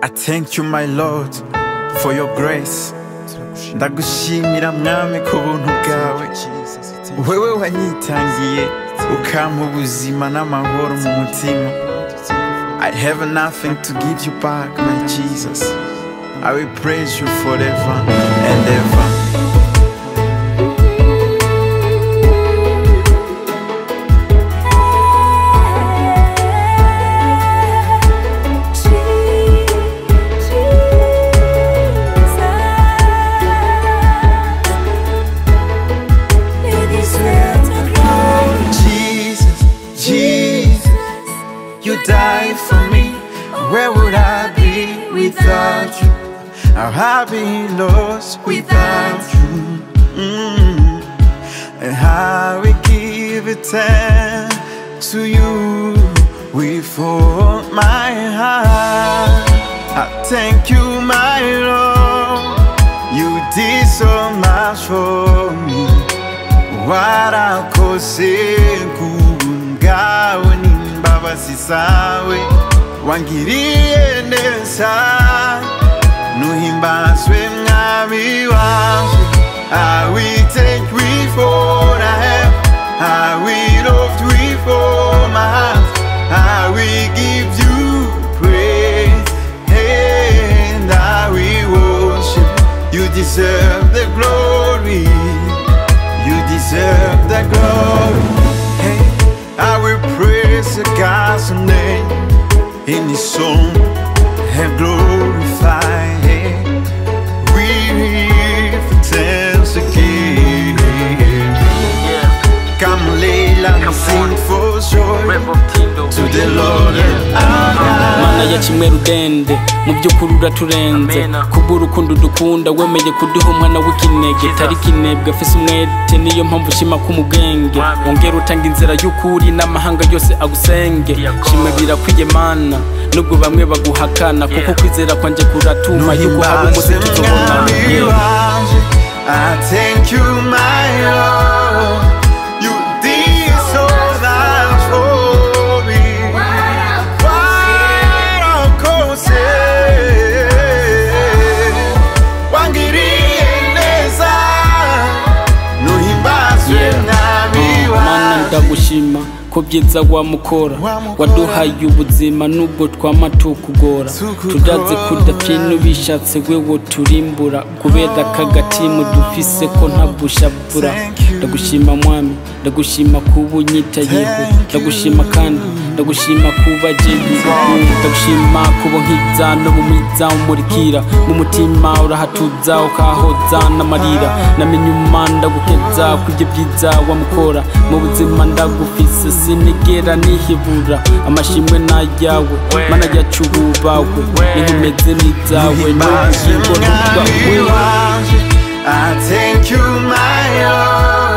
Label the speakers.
Speaker 1: I thank you my Lord for your grace. Ndagushimira mwami ku buntu bwawe, wewe wanyitangiye ukampa ubuzima n'amahoro mu mutima. I have nothing to give you back, my Jesus. I will praise you forever and ever. You died for me. Where would I be without you? How have I been lost without you? And how we give it to you with all my heart. I thank you, my Lord. You did so much for me. What I could say, Sisawe wangiriye neza nuhimbazwe mwami wanje. I will take with all I have, I will love with all my heart, I will give you praise and I will worship. You deserve the glory, you deserve the glory. I will praise God's name in His song and glorify Him. We give thanks again. Come Layla and sing for joy to the Lord our God.
Speaker 2: Mana ya kimwe rudende mu by'ukuri uraturenze kuburukundo dukunda wemeye kuduha umwana w'ikinege tari kinebwe afise umwete niyo mpamvu shima kumugenge ongera utanga inzira y'ukuri n'amahanga yose agusenge shima birakwiye Mana nubwo bamwe baguhakana kuko kwizera kwanje kuratuma yuko hari umuze tuzobona.
Speaker 1: I thank you my Lord, you did so much for me.
Speaker 2: Ndagushima ko byiza wamukora waduhaye ubuzima nubwo twama tukugora tudaze kudapfina bishatse wewe turimbura kubera kagatimu dufise ko ntabushabura. Ndagushima mwami, ndagushima kuba unyitayeho, ndagushima kandi ndagushima kuba jewe, ndagushima kuba nkiza no mu miza umurikira mu mutima urahatuza ukahoza n'amarira namenye umanda gukeza kujye byiza wamukora mu buzima ndagufise sinigera nihibura amashimwe nayawe Mana yacububawe nimeze nizawe
Speaker 1: n'ubugingo n'ubwawe. I thank you my Lord.